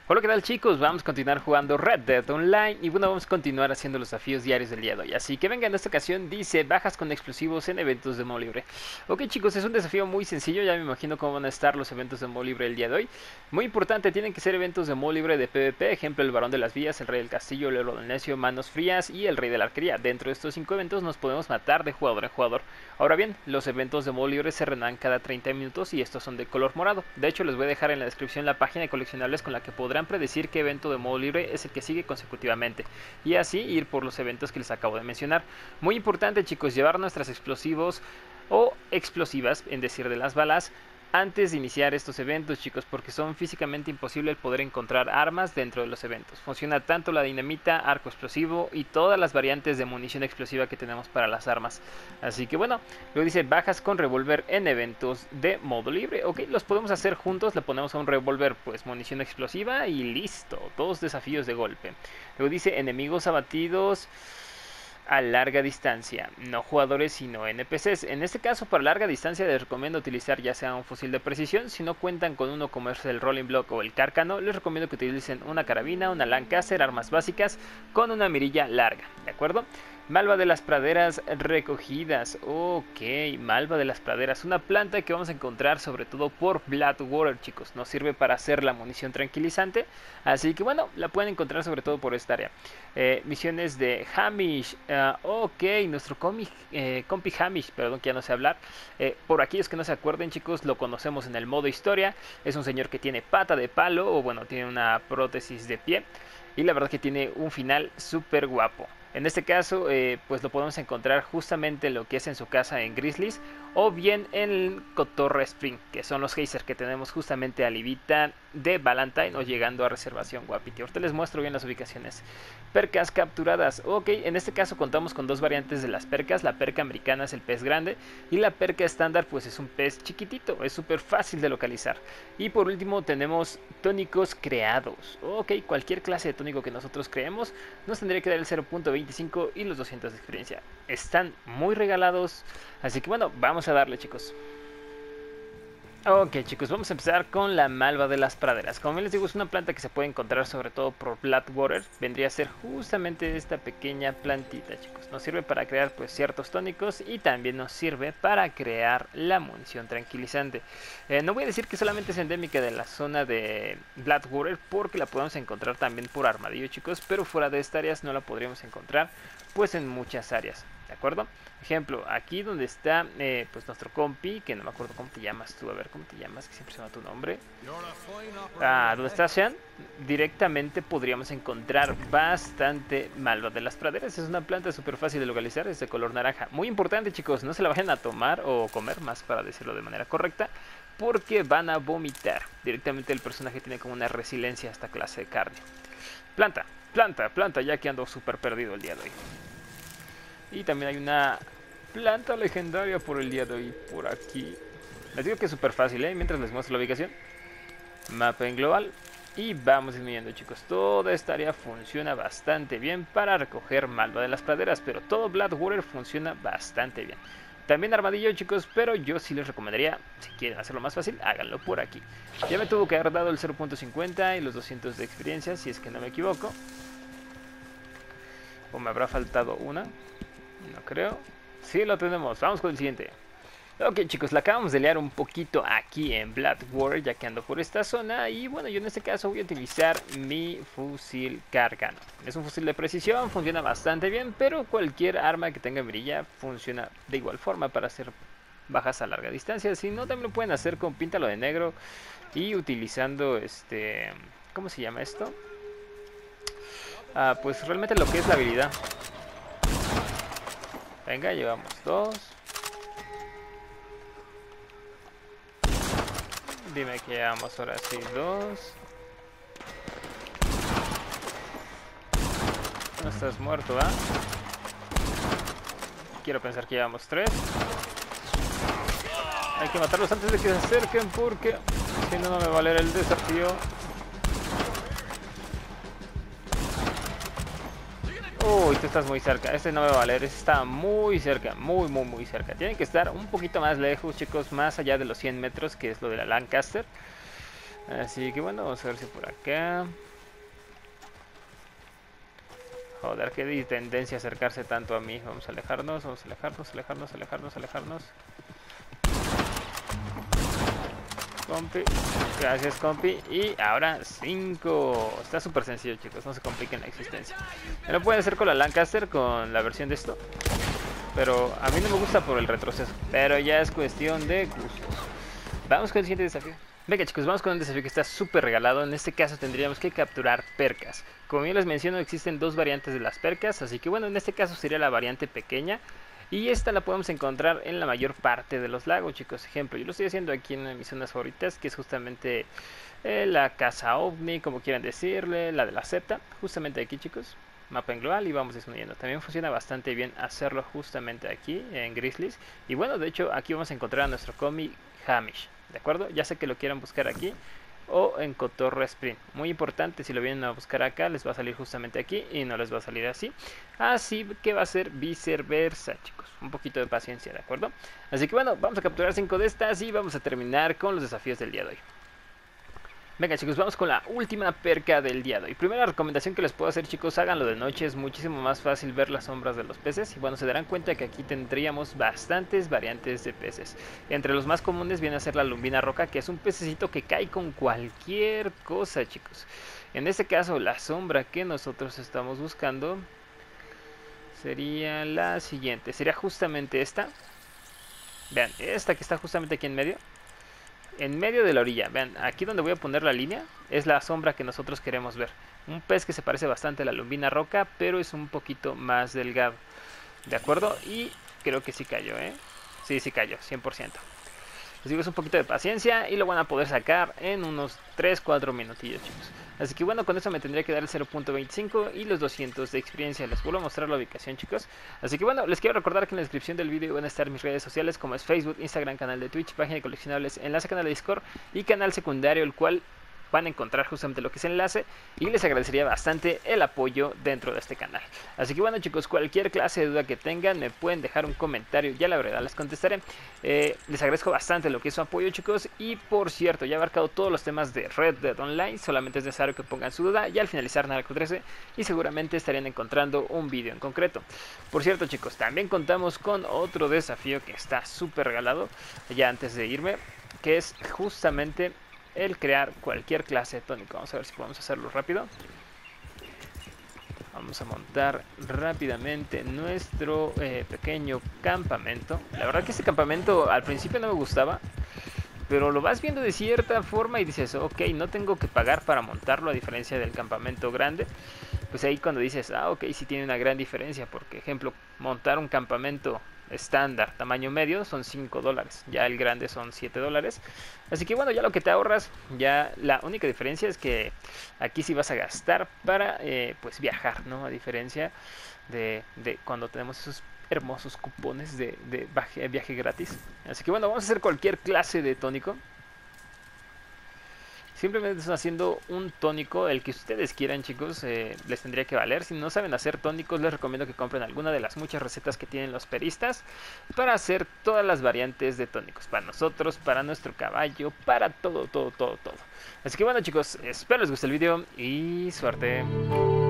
Hola, ¿qué tal, chicos? Vamos a continuar jugando Red Dead Online y bueno, vamos a continuar haciendo los desafíos diarios del día de hoy. Así que venga, en esta ocasión dice bajas con explosivos en eventos de modo libre. Ok, chicos, es un desafío muy sencillo, ya me imagino cómo van a estar los eventos de modo libre el día de hoy. Muy importante, tienen que ser eventos de modo libre de PvP, ejemplo el Barón de las Vías, el Rey del Castillo, el Héroe del Necio, Manos Frías y el Rey de la Arquería. Dentro de estos 5 eventos nos podemos matar de jugador en jugador. Ahora bien, los eventos de modo libre se reanudan cada 30 minutos y estos son de color morado. De hecho, les voy a dejar en la descripción la página de coleccionables con la que podrán predecir qué evento de modo libre es el que sigue consecutivamente y así ir por los eventos que les acabo de mencionar. Muy importante, chicos, llevar nuestras explosivos o explosivas, en decir de las balas, antes de iniciar estos eventos, chicos, porque son físicamente imposible el poder encontrar armas dentro de los eventos. Funciona tanto la dinamita, arco explosivo y todas las variantes de munición explosiva que tenemos para las armas. Así que bueno, luego dice bajas con revólver en eventos de modo libre. Ok, los podemos hacer juntos, le ponemos a un revólver pues munición explosiva y listo, 2 desafíos de golpe. Luego dice enemigos abatidos a larga distancia, no jugadores sino NPCs. En este caso, para larga distancia les recomiendo utilizar ya sea un fusil de precisión. Si no cuentan con uno como es el Rolling Block o el Cárcano, les recomiendo que utilicen una carabina, una Lancaster, armas básicas con una mirilla larga, ¿de acuerdo? Malva de las praderas recogidas. Ok, malva de las praderas, una planta que vamos a encontrar sobre todo por Bloodwater, chicos. Nos sirve para hacer la munición tranquilizante, así que bueno, la pueden encontrar sobre todo por esta área. Misiones de Hamish. Ok, nuestro compi Hamish, perdón que ya no sé hablar. Por aquellos que no se acuerden, chicos, lo conocemos en el modo historia. Es un señor que tiene pata de palo, o bueno, tiene una prótesis de pie. Y la verdad que tiene un final súper guapo. En este caso, pues lo podemos encontrar justamente lo que es en su casa en Grizzlies, o bien en Cotorra Spring, que son los geysers que tenemos justamente a Livita de Valentine o llegando a reservación Guapiti. Ahorita les muestro bien las ubicaciones. Percas capturadas. Ok, en este caso contamos con 2 variantes de las percas. La perca americana es el pez grande y la perca estándar pues es un pez chiquitito, es súper fácil de localizar. Y por último tenemos tónicos creados. Ok, cualquier clase de tónico que nosotros creemos nos tendría que dar el 0.25 y los 200 de experiencia. Están muy regalados, así que bueno, vamos a darle, chicos. Ok, chicos, vamos a empezar con la malva de las praderas. Como les digo, es una planta que se puede encontrar sobre todo por Bloodwater. Vendría a ser justamente esta pequeña plantita, chicos. Nos sirve para crear pues ciertos tónicos y también nos sirve para crear la munición tranquilizante. No voy a decir que solamente es endémica de la zona de Bloodwater, porque la podemos encontrar también por Armadillo, chicos, pero fuera de estas áreas no la podríamos encontrar pues en muchas áreas, ¿de acuerdo? Ejemplo, aquí donde está pues nuestro compi, que no me acuerdo cómo te llamas tú, a ver cómo te llamas, que siempre se llama tu nombre. Donde está Sean, directamente podríamos encontrar bastante malva de las praderas. Es una planta súper fácil de localizar, es de color naranja. Muy importante, chicos, no se la vayan a tomar o comer, más para decirlo de manera correcta, porque van a vomitar. Directamente el personaje tiene como una resiliencia a esta clase de carne. Planta, planta, planta, ya que ando súper perdido el día de hoy. Y también hay una planta legendaria por el día de hoy, por aquí. Les digo que es súper fácil, mientras les muestro la ubicación. Mapa en global. Y vamos disminuyendo, chicos. Toda esta área funciona bastante bien para recoger malva de las praderas, pero todo Bloodwater funciona bastante bien. También Armadillo, chicos, pero yo sí les recomendaría, si quieren hacerlo más fácil, háganlo por aquí. Ya me tuvo que haber dado el 0.50 y los 200 de experiencia, si es que no me equivoco. O me habrá faltado una. No creo. Sí, lo tenemos. Vamos con el siguiente. Ok, chicos, la acabamos de liar un poquito aquí en Bloodwater, ya que ando por esta zona. Y bueno, yo en este caso voy a utilizar mi fusil Cárcano. Es un fusil de precisión, funciona bastante bien, pero cualquier arma que tenga mirilla funciona de igual forma para hacer bajas a larga distancia. Si no, también lo pueden hacer con píntalo de negro y utilizando ¿cómo se llama esto? Pues realmente lo que es la habilidad. Venga, llevamos 2. Dime que llevamos ahora sí 2. No estás muerto, ¿ah? Quiero pensar que llevamos 3. Hay que matarlos antes de que se acerquen, porque si no, no me va a valer el desafío. Uy, tú estás muy cerca. Este no me va a valer. Este está muy cerca. Muy cerca. Tienen que estar un poquito más lejos, chicos. Más allá de los 100 metros, que es lo de la Lancaster. Así que bueno, vamos a ver si por acá. Joder, qué tendencia a acercarse tanto a mí. Vamos a alejarnos, vamos a alejarnos, alejarnos, alejarnos, alejarnos. Compi, gracias compi. Y ahora 5. Está súper sencillo, chicos, no se compliquen la existencia. Me lo pueden hacer con la Lancaster, con la versión de esto. Pero a mí no me gusta por el retroceso. Pero ya es cuestión de gustos. Vamos con el siguiente desafío. Venga chicos, vamos con un desafío que está súper regalado. En este caso tendríamos que capturar percas. Como bien les menciono, existen dos variantes de las percas. Así que bueno, en este caso sería la variante pequeña. Y esta la podemos encontrar en la mayor parte de los lagos, chicos. Ejemplo, yo lo estoy haciendo aquí en una de mis zonas favoritas, que es justamente la casa ovni, como quieran decirle, la de la Z. Justamente aquí, chicos. Mapa en global y vamos disminuyendo. También funciona bastante bien hacerlo justamente aquí en Grizzlies. Y bueno, de hecho aquí vamos a encontrar a nuestro comi Hamish, ¿de acuerdo? Ya sé que lo quieran buscar aquí o en Cotorro Sprint. Muy importante, si lo vienen a buscar acá les va a salir justamente aquí y no les va a salir así. Así que va a ser viceversa, chicos. Un poquito de paciencia, ¿de acuerdo? Así que bueno, vamos a capturar 5 de estas y vamos a terminar con los desafíos del día de hoy. Venga chicos, vamos con la última perca del día de hoy. Primera recomendación que les puedo hacer, chicos, háganlo de noche, es muchísimo más fácil ver las sombras de los peces. Y bueno, se darán cuenta que aquí tendríamos bastantes variantes de peces. Entre los más comunes viene a ser la lumbina roca, que es un pececito que cae con cualquier cosa, chicos. En este caso, la sombra que nosotros estamos buscando sería la siguiente, sería justamente esta. Vean, esta que está justamente aquí en medio de la orilla. Vean, aquí donde voy a poner la línea es la sombra que nosotros queremos ver. Un pez que se parece bastante a la lumbina roca, pero es un poquito más delgado. ¿De acuerdo? Y creo que sí cayó, ¿eh? Sí, sí cayó, 100%. Les digo, es un poquito de paciencia y lo van a poder sacar en unos 3-4 minutillos, chicos. Así que bueno, con eso me tendría que dar el 0.25 y los 200 de experiencia. Les vuelvo a mostrar la ubicación, chicos. Así que bueno, les quiero recordar que en la descripción del vídeo van a estar mis redes sociales, como es Facebook, Instagram, canal de Twitch, página de coleccionables, enlace a canal de Discord y canal secundario, el cual van a encontrar justamente lo que es el enlace y les agradecería bastante el apoyo dentro de este canal. Así que bueno chicos, cualquier clase de duda que tengan me pueden dejar un comentario, ya la verdad les contestaré. Les agradezco bastante lo que es su apoyo, chicos, y por cierto, ya he abarcado todos los temas de Red Dead Online, solamente es necesario que pongan su duda y al finalizar Narco 13 y seguramente estarían encontrando un vídeo en concreto. Por cierto chicos, también contamos con otro desafío que está súper regalado, ya antes de irme, que es justamente el crear cualquier clase de tónico. Vamos a ver si podemos hacerlo rápido. Vamos a montar rápidamente nuestro pequeño campamento. La verdad que este campamento al principio no me gustaba, pero lo vas viendo de cierta forma y dices, ok, no tengo que pagar para montarlo, a diferencia del campamento grande. Pues ahí cuando dices, ah, ok, sí tiene una gran diferencia, porque ejemplo, montar un campamento estándar tamaño medio son $5, ya el grande son $7. Así que bueno, ya lo que te ahorras, ya la única diferencia es que aquí sí vas a gastar para pues viajar, ¿no? A diferencia de cuando tenemos esos hermosos cupones de viaje gratis. Así que bueno, vamos a hacer cualquier clase de tónico. Simplemente están haciendo un tónico, el que ustedes quieran, chicos, les tendría que valer. Si no saben hacer tónicos, les recomiendo que compren alguna de las muchas recetas que tienen los peristas para hacer todas las variantes de tónicos. Para nosotros, para nuestro caballo, para todo, todo, todo, todo. Así que bueno, chicos, espero les guste el video y suerte.